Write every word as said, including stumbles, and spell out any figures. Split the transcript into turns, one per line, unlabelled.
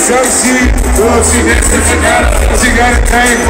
Some shit, well, she next to the she got a thing.